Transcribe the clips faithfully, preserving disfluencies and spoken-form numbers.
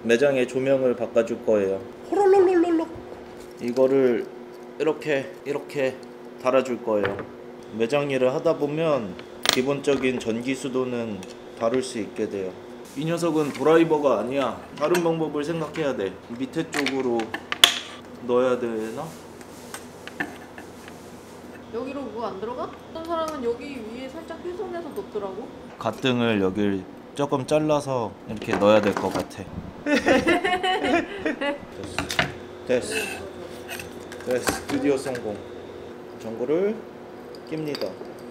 매장의 조명을 바꿔줄 거예요. 호롤롤롤롤. 이거를 이렇게 이렇게 달아줄 거예요. 매장 일을 하다 보면 기본적인 전기 수도는 다룰 수 있게 돼요. 이 녀석은 드라이버가 아니야. 다른 방법을 생각해야 돼. 밑에 쪽으로 넣어야 되나? 여기로 뭐 안 들어가? 어떤 사람은 여기 위에 살짝 훼손해서 넣더라고. 가등을 여길 조금 잘라서 이렇게 넣어야 될 것 같아. 됐어. 됐어. 됐어. 드디어 성공. 전구를 낍니다.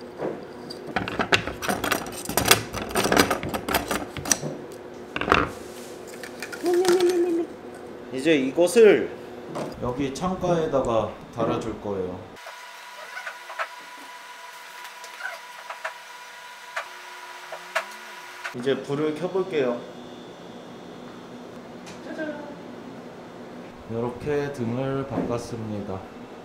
이제 이것을 여기 창가에다가 달아줄 거예요. 이제 불을 켜볼게요. 짜잔. 이렇게 등을 바꿨습니다.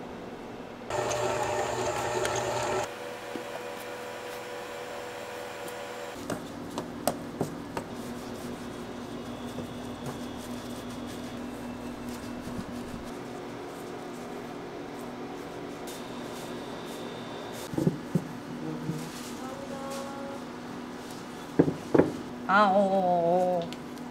아, 어어어.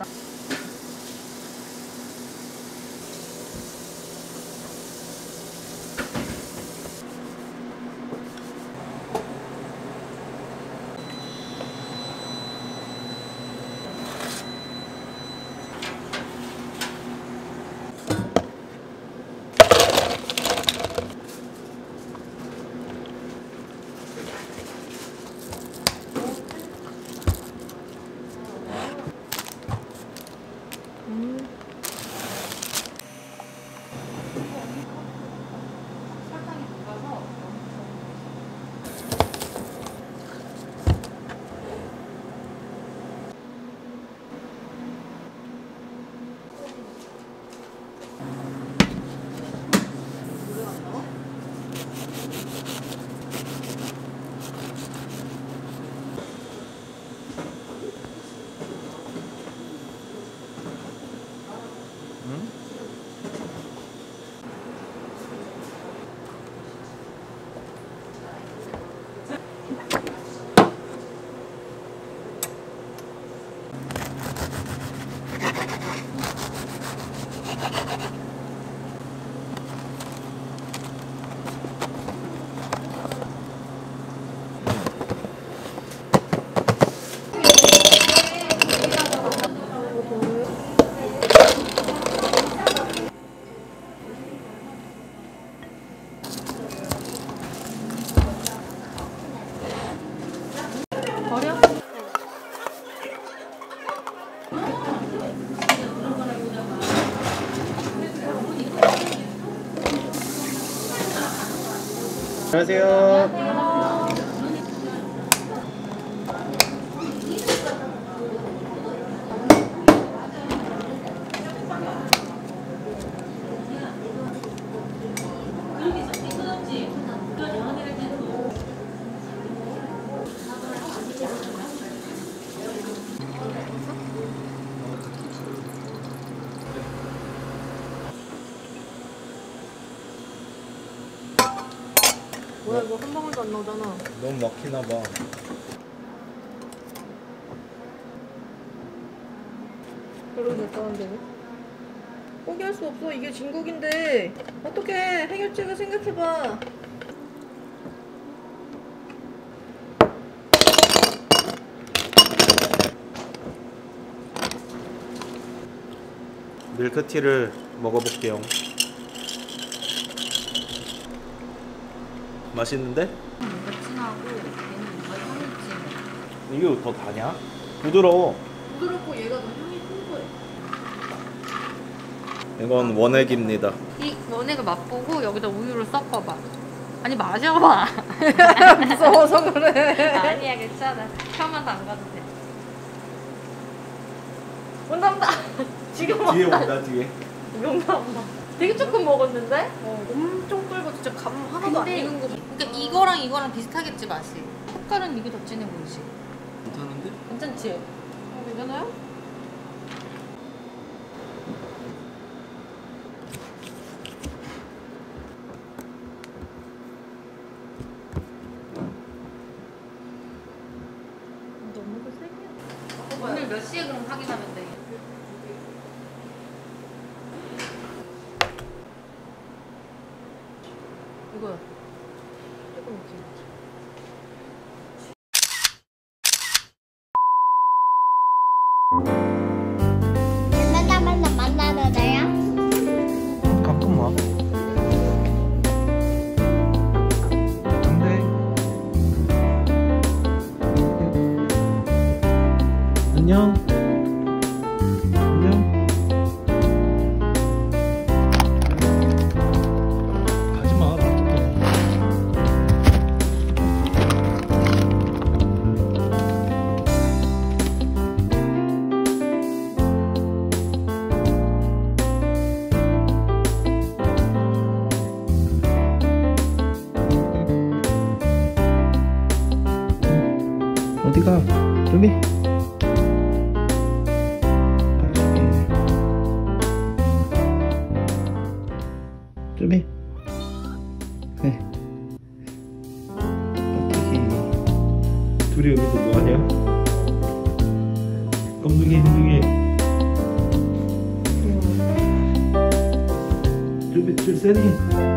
버려? 안녕하세요. 뭐야 이거 한 방울도 안 나오잖아. 너무 막히나 봐. 그러고 됐다는데 포기할 수 없어. 이게 진국인데 어떻게 해결책을 생각해봐. 밀크티를 먹어볼게요. 맛있는데? 뭔가 진하고 얘는 뭔가 향이 진해. 이게 더 다냐? 부드러워. 부드럽고 얘가 더 향이 풍부해. 이건 원액입니다. 이 원액을 맛보고 여기다 우유를 섞어봐. 아니 마셔봐. 무서워서 그래. 아니야 괜찮아. 혀만 담가도 돼. 온다 온다. 지금 뒤에 온다. 온다 뒤에. 온다 온다. 되게 조금 먹었는데? 어, 엄청 끓고 진짜 감 하나도 안 근데 익은 거. 그러니까 이거랑 이거랑 비슷하겠지 맛이. 색깔은 이게 더 진해 보이지. 괜찮은데? 괜찮지? 어, 괜찮아요? 몇 시에 그럼 확인하면 돼? 이거야. 조금 있지. 맨날 맨날 만나러 다요? 가끔 와. 안돼. 안녕. 안녕. 가지마. 어디가? 여기. 쭈비. 네. 어떻게? 둘이 여기서 뭐하냐? 껌둥이 행둥이. 쭈비 쭈 세니.